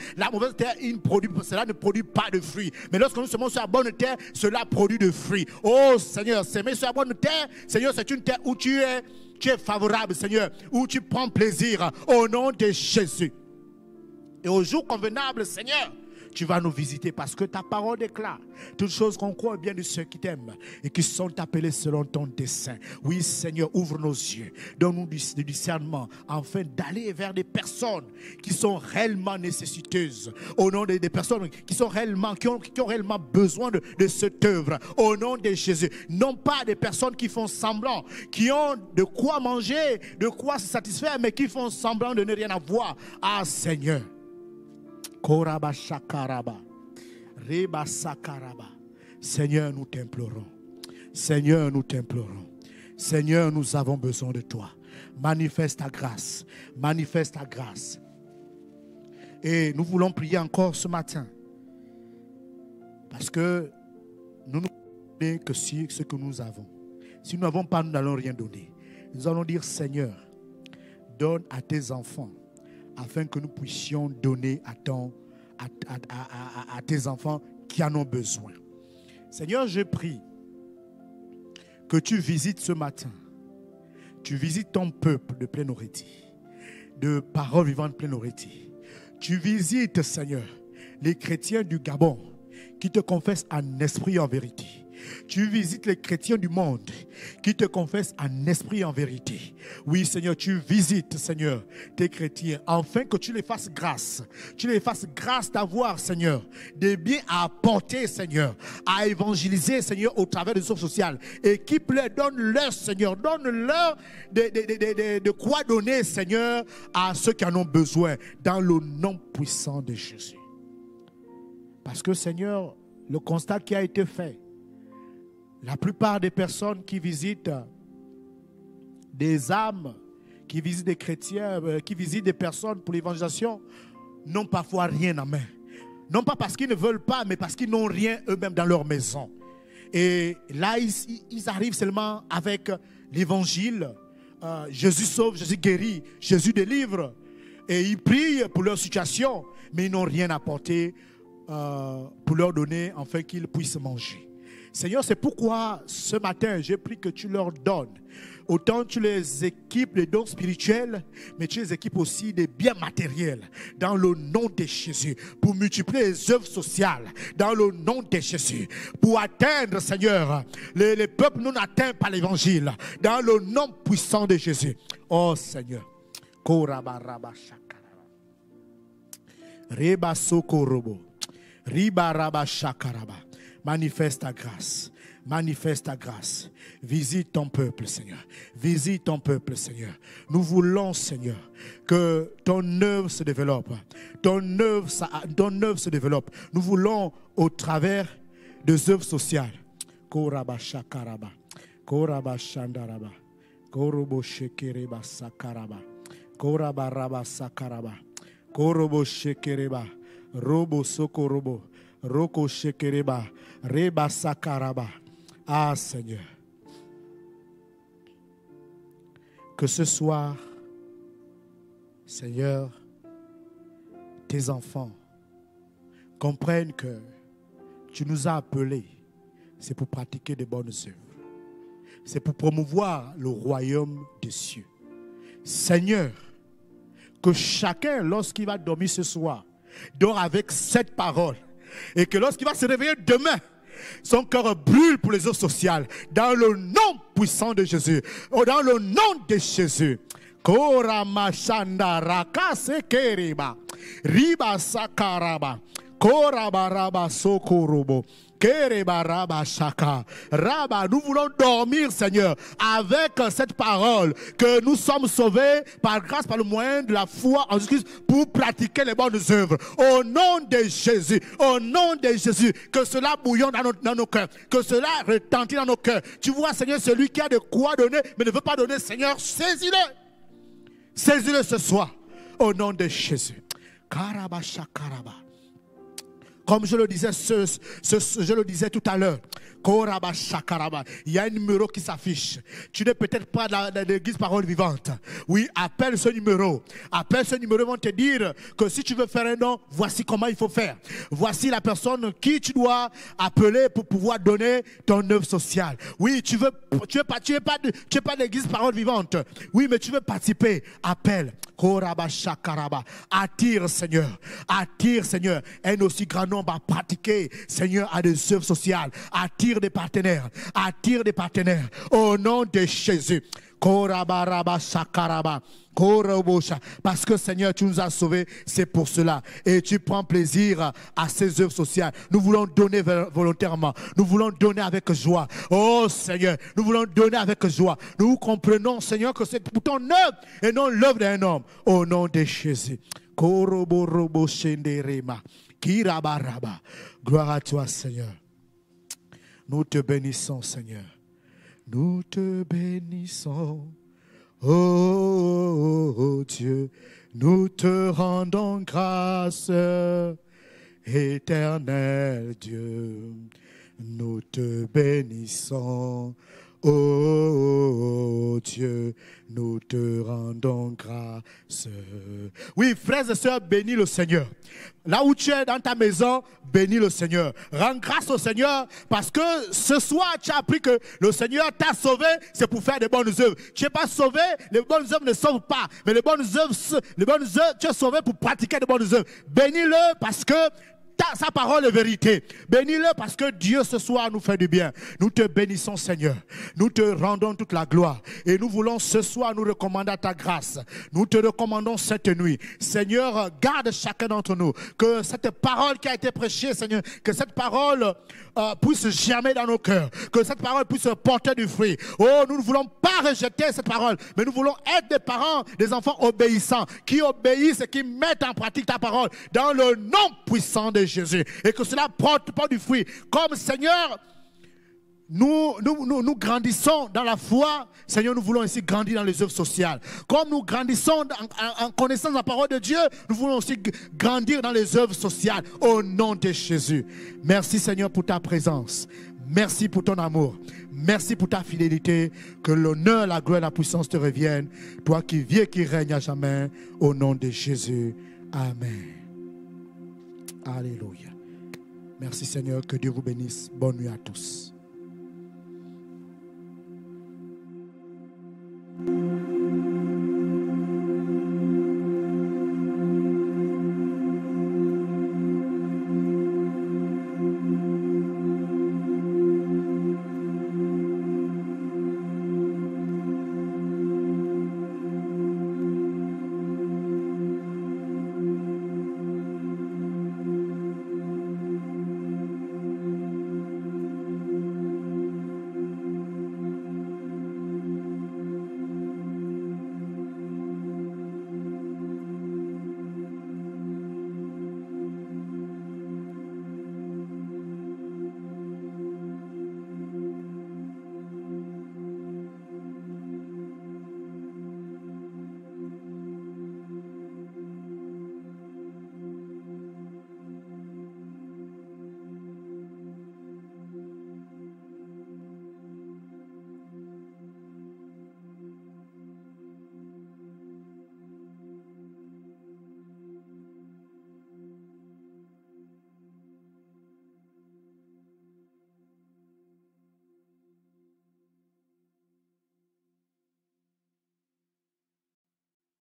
cela ne produit pas de fruits. Mais lorsque nous s'aimons sur la bonne terre, cela produit de fruits. Oh Seigneur, s'aimer sur la bonne terre, Seigneur, c'est une terre où tu es favorable, Seigneur, où tu prends plaisir. Au nom de Jésus. Et au jour convenable, Seigneur, tu vas nous visiter parce que ta parole déclare toutes choses qu'on croit bien de ceux qui t'aiment et qui sont appelés selon ton dessein. Oui, Seigneur, ouvre nos yeux, donne-nous du discernement afin d'aller vers des personnes qui sont réellement nécessiteuses. Au nom des personnes qui ont réellement besoin de cette œuvre. Au nom de Jésus. Non pas des personnes qui font semblant, qui ont de quoi manger, de quoi se satisfaire, mais qui font semblant de ne rien avoir. Ah, Seigneur. Koraba shakaraba, reba sakaraba. Seigneur, nous t'implorons. Seigneur, nous t'implorons. Seigneur, nous avons besoin de toi. Manifeste ta grâce. Manifeste ta grâce. Et nous voulons prier encore ce matin. Parce que nous ne donnons que ce que nous avons. Si nous n'avons pas, nous n'allons rien donner. Nous allons dire, Seigneur, donne à tes enfants, afin que nous puissions donner à tes enfants qui en ont besoin. Seigneur, je prie que tu visites ce matin. Tu visites ton peuple de plénorité, de paroles vivantes plénorité. Tu visites, Seigneur, les chrétiens du Gabon qui te confessent en esprit et en vérité. Tu visites les chrétiens du monde qui te confessent en esprit et en vérité. Oui, Seigneur, tu visites, Seigneur, tes chrétiens, afin que tu les fasses grâce. Tu les fasses grâce d'avoir, Seigneur, des biens à apporter, Seigneur, à évangéliser, Seigneur, au travers des œuvres sociales. Équipe-les, donne-leur, Seigneur, donne-leur de quoi donner, Seigneur, à ceux qui en ont besoin, dans le nom puissant de Jésus. Parce que, Seigneur, le constat qui a été fait, la plupart des personnes qui visitent des âmes, qui visitent des chrétiens, qui visitent des personnes pour l'évangélisation, n'ont parfois rien en main. Non pas parce qu'ils ne veulent pas, mais parce qu'ils n'ont rien eux-mêmes dans leur maison. Et là, ils arrivent seulement avec l'évangile. Jésus sauve, Jésus guérit, Jésus délivre. Et ils prient pour leur situation, mais ils n'ont rien apporté pour leur donner afin qu'ils puissent manger. Seigneur, c'est pourquoi ce matin, j'ai pris que tu leur donnes. Autant tu les équipes des dons spirituels, mais tu les équipes aussi des biens matériels dans le nom de Jésus, pour multiplier les œuvres sociales dans le nom de Jésus, pour atteindre, Seigneur, les peuples non atteints par l'évangile dans le nom puissant de Jésus. Oh Seigneur, Reba Sokorobo, Riba Raba Shakaraba. Manifeste ta grâce. Manifeste ta grâce. Visite ton peuple, Seigneur. Visite ton peuple, Seigneur. Nous voulons, Seigneur, que ton œuvre se développe. Ton œuvre se développe. Nous voulons, au travers des œuvres sociales, Koraba Shakaraba, Koraba Shandaraba, Korobo Shekereba Sakaraba, Koraba Raba Sakaraba, Korobo Shekereba, Robo Sokorobo, Roko Shekereba, Reba Sakaraba. Ah Seigneur, que ce soir, Seigneur, tes enfants comprennent que tu nous as appelés, c'est pour pratiquer de bonnes œuvres. C'est pour promouvoir le royaume des cieux. Seigneur, que chacun, lorsqu'il va dormir ce soir, dort avec cette parole. Et que lorsqu'il va se réveiller demain, son cœur brûle pour les œuvres sociales. Dans le nom puissant de Jésus. Dans le nom de Jésus. Korama Shanda Raka Sekeriba. Riba Sakaraba. Korabaraba Sokorobo. Kerebaraba Shaka. Raba, nous voulons dormir, Seigneur, avec cette parole que nous sommes sauvés par grâce, par le moyen de la foi en Jésus, pour pratiquer les bonnes œuvres. Au nom de Jésus, au nom de Jésus, que cela bouillonne dans nos cœurs, que cela retentit dans nos cœurs. Tu vois, Seigneur, celui qui a de quoi donner, mais ne veut pas donner, Seigneur, saisis-le. Saisis-le ce soir, au nom de Jésus. Karaba Shakaraba. Comme je le disais tout à l'heure, il y a un numéro qui s'affiche. Tu n'es peut-être pas dans l'église Parole Vivante. Oui, appelle ce numéro. Appelle ce numéro, ils vont te dire que si tu veux faire un don, voici comment il faut faire. Voici la personne qui tu dois appeler pour pouvoir donner ton œuvre sociale. Oui, tu es pas de l'église Parole Vivante. Oui, mais tu veux participer. Appelle. Attire, Seigneur. Attire, Seigneur. Un aussi grand nombre à pratiquer, Seigneur, à des œuvres sociales. Attire des partenaires. Attire des partenaires. Au nom de Jésus. Parce que Seigneur, tu nous as sauvés, c'est pour cela. Et tu prends plaisir à ces œuvres sociales. Nous voulons donner volontairement. Nous voulons donner avec joie. Oh Seigneur, nous voulons donner avec joie. Nous comprenons, Seigneur, que c'est pour ton œuvre et non l'œuvre d'un homme. Au nom de Jésus. Gloire à toi, Seigneur. Nous te bénissons, Seigneur. Nous te bénissons, oh Dieu, nous te rendons grâce, éternel Dieu, nous te bénissons, oh Dieu, nous te rendons grâce. Oui, frères et sœurs, bénis le Seigneur. Là où tu es dans ta maison, bénis le Seigneur. Rends grâce au Seigneur parce que ce soir, tu as appris que le Seigneur t'a sauvé, c'est pour faire des bonnes œuvres. Tu n'es pas sauvé, les bonnes œuvres ne sauvent pas. Mais les bonnes œuvres, tu es sauvé pour pratiquer des bonnes œuvres. Bénis-le parce que sa parole est vérité. Bénis-le parce que Dieu ce soir nous fait du bien. Nous te bénissons, Seigneur. Nous te rendons toute la gloire. Et nous voulons ce soir nous recommander à ta grâce. Nous te recommandons cette nuit. Seigneur, garde chacun d'entre nous. Que cette parole qui a été prêchée, Seigneur, que cette parole puisse germer dans nos cœurs. Que cette parole puisse porter du fruit. Oh, nous ne voulons pas rejeter cette parole, mais nous voulons être des parents, des enfants obéissants, qui obéissent et qui mettent en pratique ta parole dans le nom puissant de Jésus, et que cela porte pas du fruit. Comme Seigneur, nous grandissons dans la foi, Seigneur, nous voulons aussi grandir dans les œuvres sociales. Comme nous grandissons en connaissant la parole de Dieu, nous voulons aussi grandir dans les œuvres sociales au nom de Jésus. Merci Seigneur pour ta présence. Merci pour ton amour. Merci pour ta fidélité. Que l'honneur, la gloire et la puissance te reviennent. Toi qui vis et qui règnes à jamais, au nom de Jésus. Amen. Alléluia. Merci Seigneur, que Dieu vous bénisse. Bonne nuit à tous.